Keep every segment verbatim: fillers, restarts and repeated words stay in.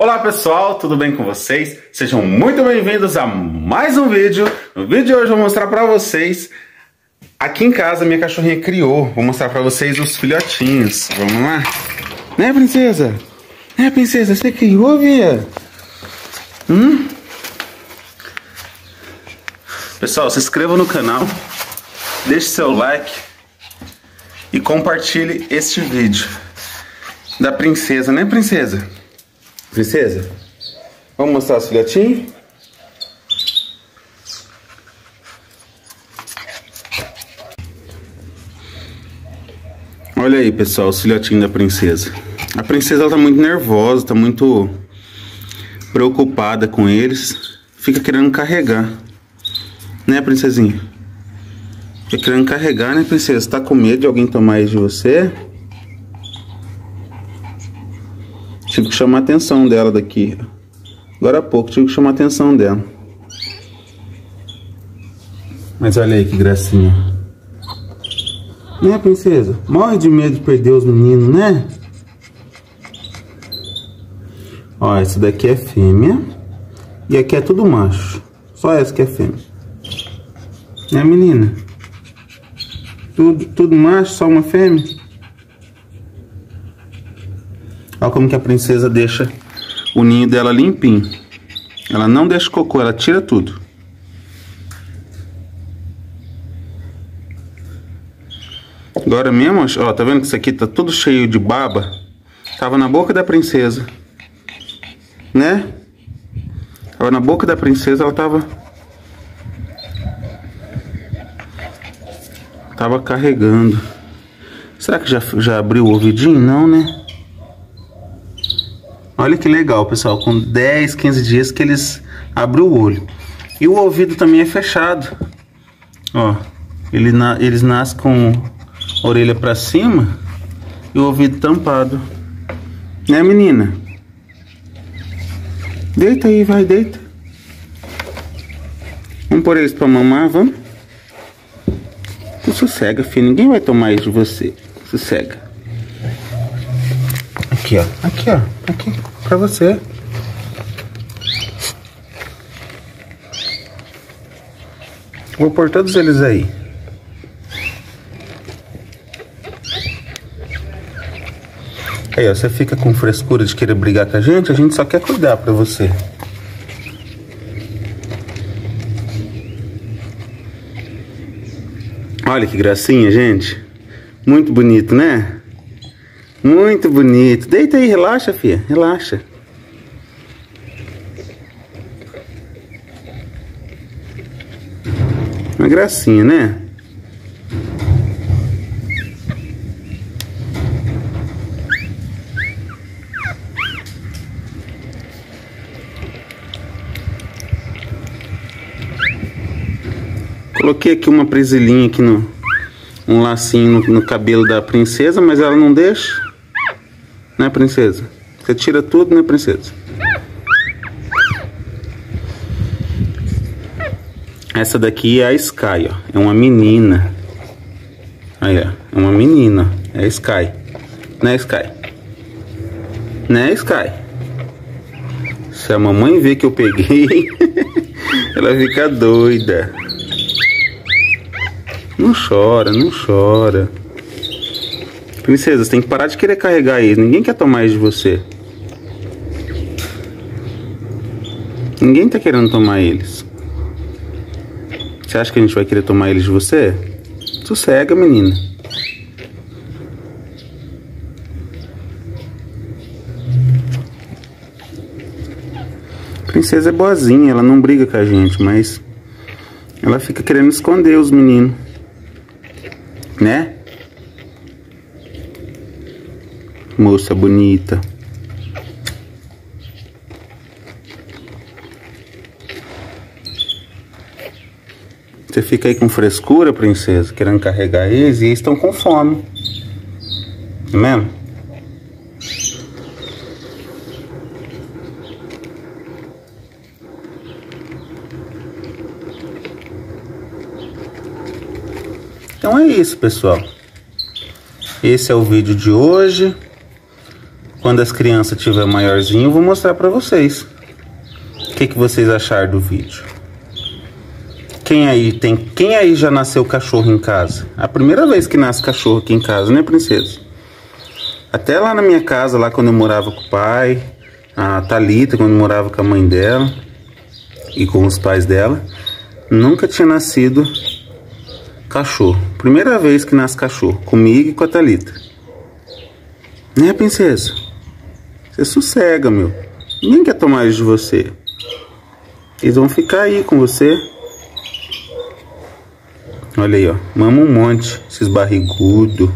Olá pessoal, tudo bem com vocês? Sejam muito bem-vindos a mais um vídeo. No vídeo de hoje eu vou mostrar pra vocês, aqui em casa minha cachorrinha criou. Vou mostrar pra vocês os filhotinhos. Vamos lá? Né, princesa? Né, princesa? Você criou, Via? Hum? Pessoal, se inscreva no canal, deixe seu like e compartilhe este vídeo da princesa, né, princesa? Princesa, vamos mostrar os filhotinhos? Olha aí, pessoal, os filhotinhos da princesa. A princesa ela tá muito nervosa, tá muito preocupada com eles. Fica querendo carregar. Né, princesinha? Fica querendo carregar, né, princesa? Tá com medo de alguém tomar isso de você? Tive que chamar a atenção dela daqui. Agora há pouco tive que chamar a atenção dela. Mas olha aí que gracinha. Né, princesa? Morre de medo de perder os meninos, né? Ó, essa daqui é fêmea. E aqui é tudo macho. Só essa que é fêmea. Né, menina? Tudo, tudo macho, só uma fêmea? Olha como que a princesa deixa o ninho dela limpinho. Ela não deixa cocô, ela tira tudo. Agora mesmo, ó, tá vendo que isso aqui tá tudo cheio de baba? Tava na boca da princesa. Né? Tava na boca da princesa, ela tava... Tava carregando. Será que já, já abriu o ouvidinho? Não, né? Olha que legal, pessoal, com dez, quinze dias que eles abrem o olho. E o ouvido também é fechado. Ó, ele na, eles nascem com a orelha pra cima e o ouvido tampado. Né, menina? Deita aí, vai, deita. Vamos pôr eles pra mamar, vamos? Sossega, filho, ninguém vai tomar isso de você. Sossega. Aqui, ó. Aqui, ó. Aqui. Pra você. Vou pôr todos eles aí. Aí, ó. Você fica com frescura de querer brigar com a gente. A gente só quer cuidar pra você. Olha que gracinha, gente. Muito bonito, né? Muito bonito. Deita aí, relaxa, filha. Relaxa. Uma gracinha, né? Coloquei aqui uma presilhinha aqui no... Um lacinho no, no cabelo da princesa, mas ela não deixa. Né, princesa? Você tira tudo, né, princesa? Essa daqui é a Sky, ó. É uma menina. Aí, ó. É uma menina. É a Sky. Né, Sky? Né, Sky? Se a mamãe vê que eu peguei, ela fica doida. Não chora, não chora. Princesa, você tem que parar de querer carregar eles. Ninguém quer tomar eles de você. Ninguém tá querendo tomar eles. Você acha que a gente vai querer tomar eles de você? Sossega, menina. Princesa é boazinha, ela não briga com a gente, mas ela fica querendo esconder os meninos. Né? Moça bonita. Você fica aí com frescura, princesa, querendo carregar eles, e eles estão com fome. Não é mesmo? Então é isso, pessoal. Esse é o vídeo de hoje. Quando as crianças tiver maiorzinho, eu vou mostrar pra vocês. O que, que vocês acharam do vídeo? Quem aí tem, quem aí já nasceu cachorro em casa? A primeira vez que nasce cachorro aqui em casa, né, princesa? Até lá na minha casa, lá quando eu morava com o pai, a Thalita, quando eu morava com a mãe dela e com os pais dela, nunca tinha nascido cachorro. Primeira vez que nasce cachorro, comigo e com a Thalita. Né, princesa? Você sossega, meu. Ninguém quer tomar isso de você. Eles vão ficar aí com você. Olha aí, ó. Mama um monte, esses barrigudos.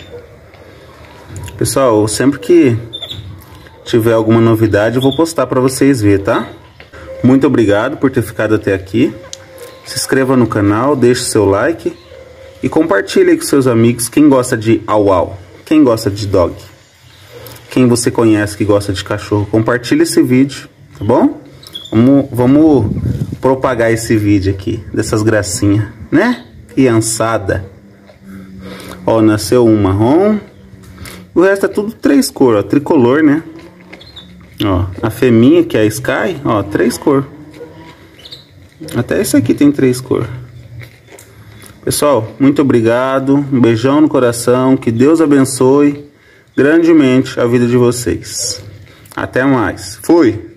Pessoal, sempre que tiver alguma novidade, eu vou postar pra vocês verem, tá? Muito obrigado por ter ficado até aqui. Se inscreva no canal, deixe seu like e compartilhe aí com seus amigos. Quem gosta de au au, quem gosta de dog, quem você conhece que gosta de cachorro, compartilhe esse vídeo, tá bom? Vamos, vamos propagar esse vídeo aqui, dessas gracinhas, né? Criançada. Ó, nasceu um marrom. O resto é tudo três cores, ó, tricolor, né? Ó, a fêmea, que é a Sky, ó, três cores. Até esse aqui tem três cores. Pessoal, muito obrigado. Um beijão no coração. Que Deus abençoe grandemente a vida de vocês. Até mais. Fui!